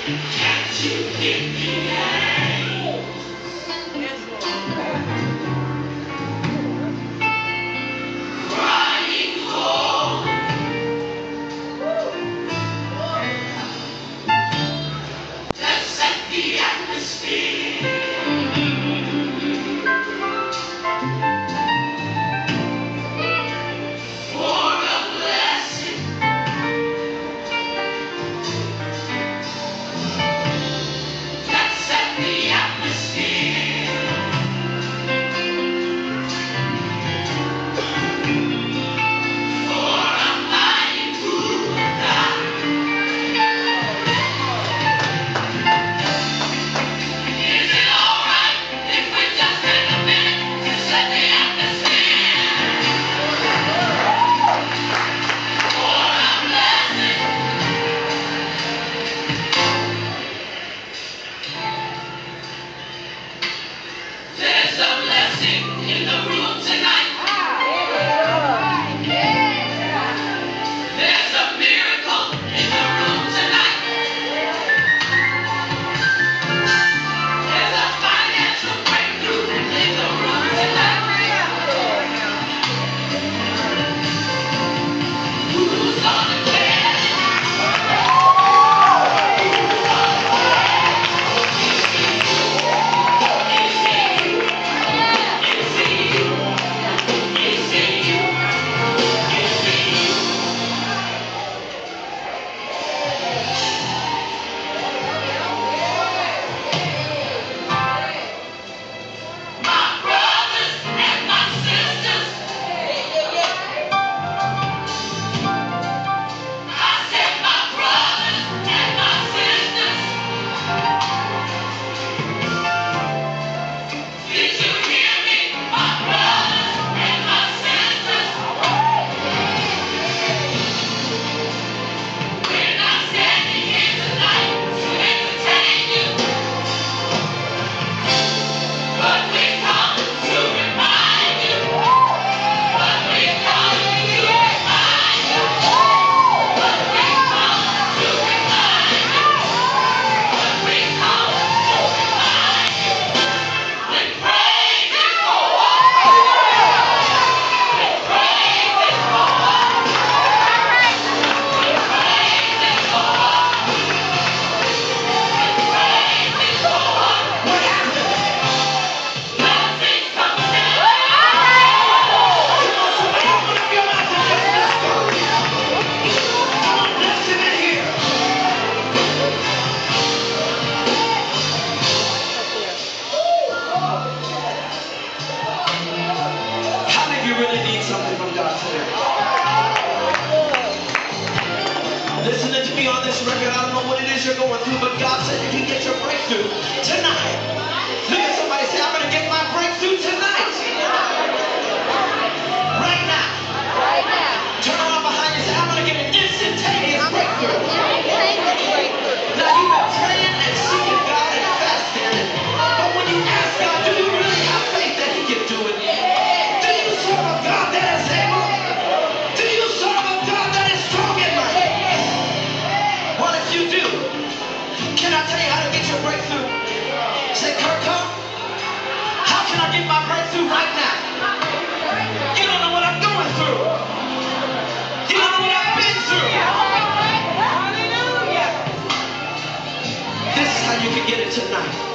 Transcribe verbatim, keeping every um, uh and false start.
Can't you give me name? Crying home. Let's set the atmosphere. For a blessing. Let's set the atmosphere. For a mighty move of God. Is it alright if we just take a minute to set the atmosphere? For a blessing. There's a blessing in the room tonight. There's a miracle in the room tonight. There's a financial breakthrough in the room tonight. Who's gonna get it? It's you. It's you. It's you. My brothers and my sisters. I said my brothers and my sisters. Did you hear me? My brothers and my sisters. We're not standing here tonight to entertain you, but we come to remind you. But we come to remind you. But we come to remind you. But we come to remind you. When praises go up, when praises go up, when praises go up, when praises go up, what happens? Blessings come down. Somebody open up your mouth and just let's go. Come on, blessing in here. How many of you really need something from God today? Listening to me on this record, I don't know what it is you're going through, but God said you can get your breakthrough tonight. Look at somebody, say, I'm going to get my breakthrough tonight. Right now. Turn around behind you and say, I'm going to get an instantaneous breakthrough. Now you've been praying and seeking God and fasting, but when you ask God, do you really have faith that He can do it? Do you serve a God that is able? Do you serve a God that is strong and mighty? Well, if you do, can I tell you how to get your breakthrough? Say, Kirko, how can I get my breakthrough right now? You don't know what I'm going through. You don't know what I've been through. This is how you can get it tonight.